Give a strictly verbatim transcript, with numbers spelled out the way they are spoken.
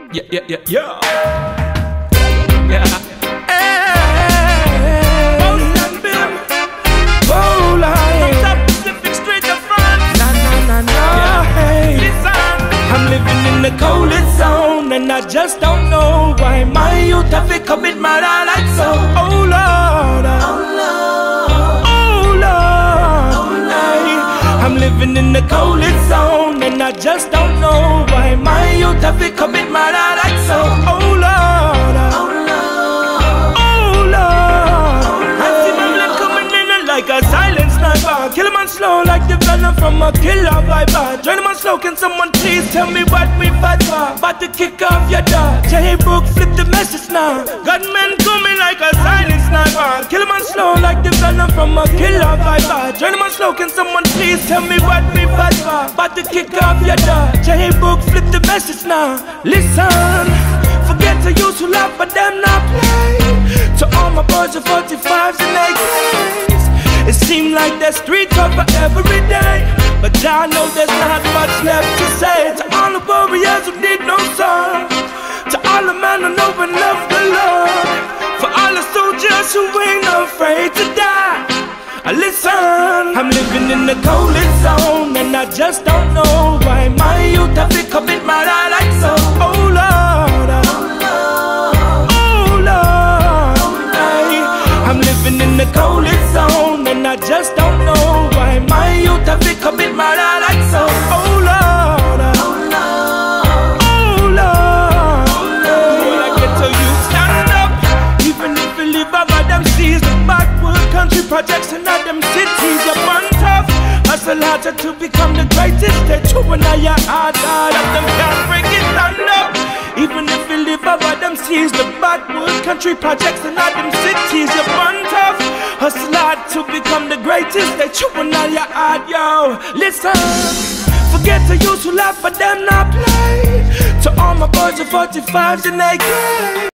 Yeah, yeah, yeah, yeah. Yeah. Hey. Most and Bim. Oh, like. From top Pacific Street to France. Nah, nah, nah, nah. Yeah. Hey. Listen. I'm living in the coldest zone, and I just don't know why my youth have to commit murder like so. Oh, Lord. Oh, Lord. Oh, Lord. Oh, Lord. I'm living in the coldest zone, and I just don't know why my youth have to commit murder like so. Oh, Lord. Oh, Lord. Oh, Lord. I see my blood coming in like a silent sniper. Kill him on slow like the venom from a killer viper. Join him on slow, can someone please tell me what we fight for? About to kick off your dog. J Brook, flip the message now. Gunmen coming like a silent sniper. Kill him on slow like the venom from a killer viper. Join him on slow, can someone please tell me what we fight for? About to kick off your dog. J Brook, flip the message now. Listen, forget to use who laugh but them not play. To all my boys with forty-fives and A Ks, it seems like there's street cover every day, but y'all know there's not much left to say. To all the warriors who need no song, to all the men who know and love the Lord, for all the soldiers who ain't afraid to die. Uh, Listen, I'm living in the coldest zone, and I just don't know why my youth have to commit murder like so. Oh, Lord. Oh, Lord. Oh, Lord. Hey, I'm living in the coldest zone, and I just don't know why my youth have to commit murder like so. Oh, Lord. Oh, Lord. Oh, Lord. When I get to you, stand up. Even if you live over them seas, the backward country projects and all them cities, you're born tough. Hustle harder to become the greatest. They're true and now you're hard. All of them can't bring it, stand up. Even if you live over them seas, the backward country projects and all them cities, you're born tough. Hustle hard to become the greatest. They true and all your hard, yo. Listen, forget to use who laugh but them not play. To all my boys with forty-fives and A Ks.